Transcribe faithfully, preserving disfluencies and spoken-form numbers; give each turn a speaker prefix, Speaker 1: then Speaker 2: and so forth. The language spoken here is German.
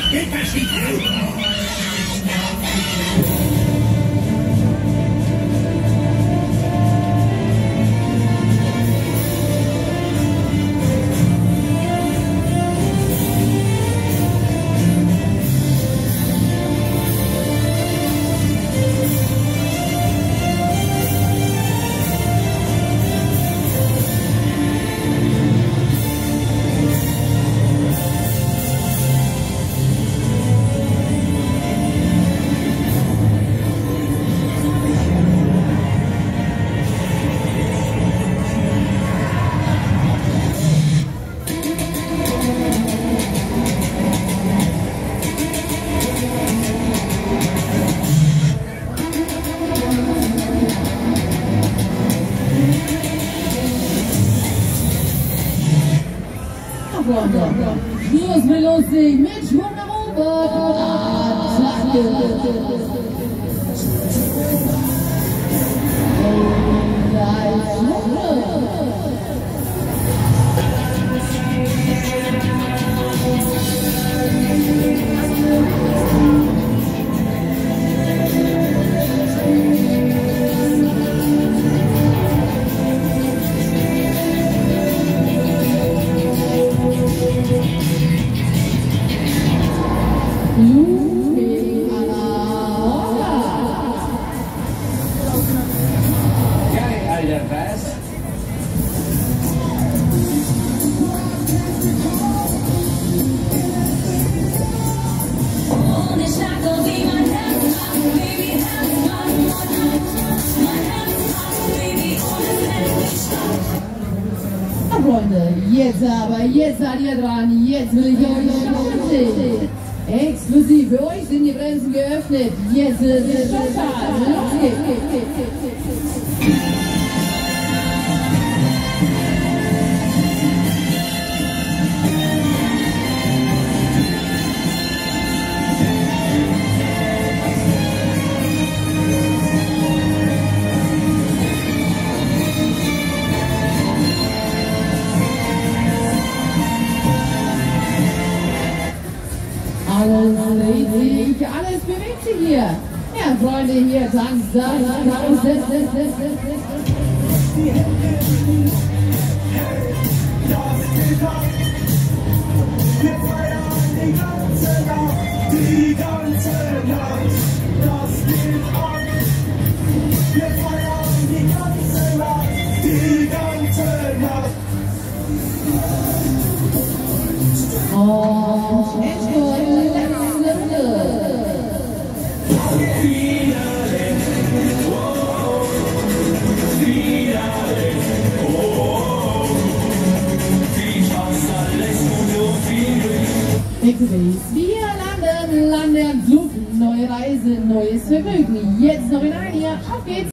Speaker 1: Geht das nicht?
Speaker 2: Schluss mit lustig, mit Schwung nach oben. Attacke. Freunde, jetzt aber, jetzt seid ihr dran, jetzt will ich euch sehen. Exklusiv für euch sind die Grenzen geöffnet. Jetzt ist es total. Los geht's. Alles dreht sich, alles bewegt sich hier. Ja, Freunde, hier tanzt das Karussell.
Speaker 1: Die Hände in die Luft. Hey, das geht ab. Wir feiern die ganze Nacht, die ganze Nacht. Das geht ab. Wir feiern die ganze Nacht, die ganze Nacht.
Speaker 2: Und Endspurt. Wir landen, landen, suchen, neue Reise, neues Vergnügen. Jetzt noch in ein Jahr. Auf geht's!